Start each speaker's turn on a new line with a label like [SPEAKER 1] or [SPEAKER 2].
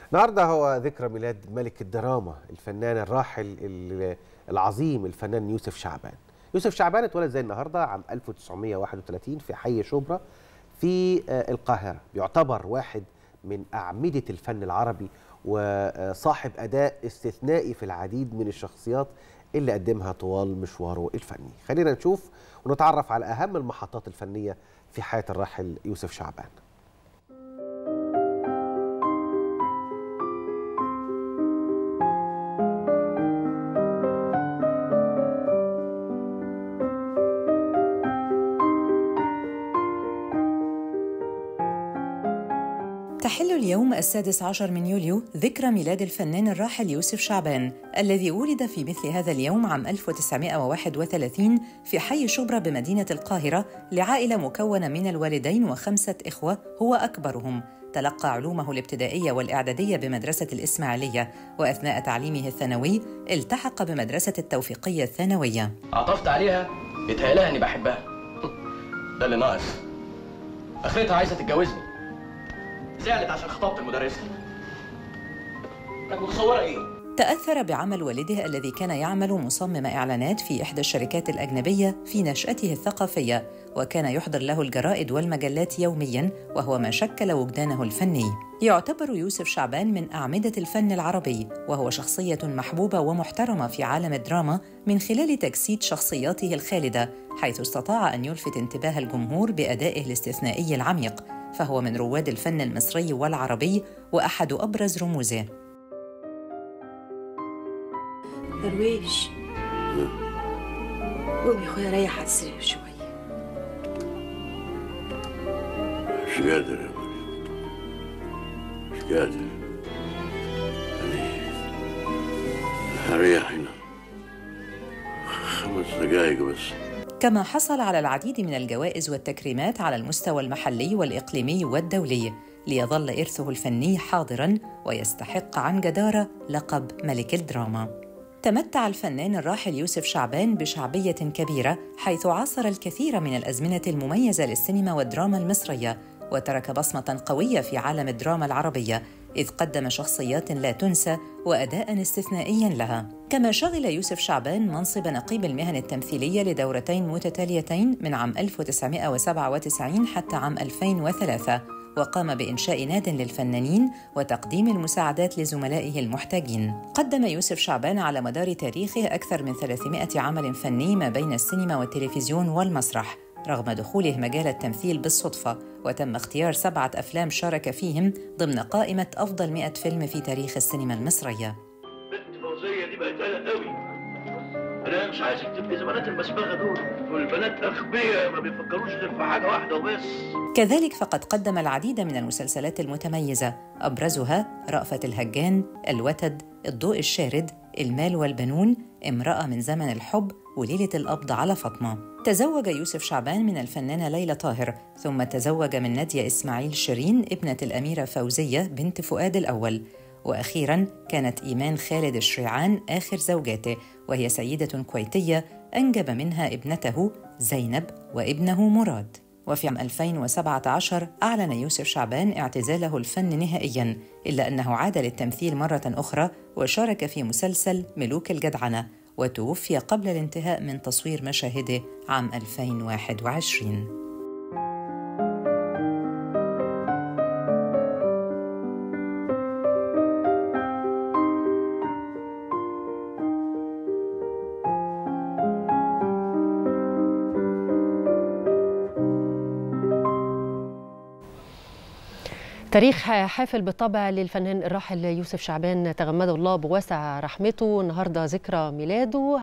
[SPEAKER 1] النهارده هو ذكرى ميلاد ملك الدراما الفنان الراحل العظيم الفنان يوسف شعبان. يوسف شعبان اتولد زي النهارده عام 1931 في حي شبرا في القاهرة. بيعتبر واحد من أعمدة الفن العربي وصاحب أداء استثنائي في العديد من الشخصيات اللي قدمها طوال مشواره الفني. خلينا نشوف ونتعرف على أهم المحطات الفنية في حياة الراحل يوسف شعبان.
[SPEAKER 2] تحل اليوم 16 من يوليو ذكرى ميلاد الفنان الراحل يوسف شعبان الذي ولد في مثل هذا اليوم عام 1931 في حي شبرا بمدينة القاهرة لعائلة مكونة من الوالدين و5 إخوة هو أكبرهم. تلقى علومه الابتدائية والإعدادية بمدرسة الإسماعيلية، وأثناء تعليمه الثانوي التحق بمدرسة التوفيقية الثانوية.
[SPEAKER 3] عطفت عليها يتهيألها إني بحبها. ده اللي ناقص. آخرتها عايزة تتجوزني. زعلت عشان خطبت المدرسة. انك متصورة ايه؟
[SPEAKER 2] تأثر بعمل والده الذي كان يعمل مصمم إعلانات في إحدى الشركات الأجنبية في نشأته الثقافية، وكان يحضر له الجرائد والمجلات يومياً، وهو ما شكل وجدانه الفني. يعتبر يوسف شعبان من أعمدة الفن العربي، وهو شخصية محبوبة ومحترمة في عالم الدراما من خلال تجسيد شخصياته الخالدة، حيث استطاع أن يلفت انتباه الجمهور بأدائه الاستثنائي العميق، فهو من رواد الفن المصري والعربي وأحد أبرز رموزه.
[SPEAKER 4] درويش، قوم يا اخويا ريح على السرير شويه.
[SPEAKER 5] مش قادر يا مريم، مش قادر. أنا هريح هنا 5 دقايق بس.
[SPEAKER 2] كما حصل على العديد من الجوائز والتكريمات على المستوى المحلي والإقليمي والدولي، ليظل إرثه الفني حاضراً ويستحق عن جدارة لقب ملك الدراما. تمتع الفنان الراحل يوسف شعبان بشعبية كبيرة، حيث عاصر الكثير من الأزمنة المميزة للسينما والدراما المصرية، وترك بصمة قوية في عالم الدراما العربية، إذ قدم شخصيات لا تنسى وأداء استثنائيا لها. كما شغل يوسف شعبان منصب نقيب المهن التمثيلية لدورتين متتاليتين من عام 1997 حتى عام 2003، وقام بإنشاء ناد للفنانين وتقديم المساعدات لزملائه المحتاجين. قدم يوسف شعبان على مدار تاريخه أكثر من 300 عمل فني ما بين السينما والتلفزيون والمسرح، رغم دخوله مجال التمثيل بالصدفة، وتم اختيار 7 أفلام شارك فيهم ضمن قائمة أفضل 100 فيلم في تاريخ السينما المصرية.
[SPEAKER 5] بنت فوزية دي بقت قلق قوي. أنا مش عايزك تبقي زي بنات المسبغة دول، والبنات أغبياء ما بيفكروش غير في حاجة واحدة وبس.
[SPEAKER 2] كذلك فقد قدم العديد من المسلسلات المتميزة، أبرزها رأفت الهجان، الوتد، الضوء الشارد، المال والبنون، امرأة من زمن الحب، وليلة القبض على فاطمة. تزوج يوسف شعبان من الفنانة ليلى طاهر، ثم تزوج من نادية إسماعيل شيرين ابنة الأميرة فوزية بنت فؤاد الأول، وأخيراً كانت إيمان خالد الشريعان آخر زوجاته، وهي سيدة كويتية أنجب منها ابنته زينب وابنه مراد. وفي عام 2017 أعلن يوسف شعبان اعتزاله الفن نهائياً، إلا أنه عاد للتمثيل مرة أخرى وشارك في مسلسل ملوك الجدعنة، وتوفي قبل الانتهاء من تصوير مشاهده عام 2021.
[SPEAKER 6] تاريخ حافل بالطبع للفنان الراحل يوسف شعبان، تغمده الله بواسع رحمته. النهارده ذكرى ميلاده.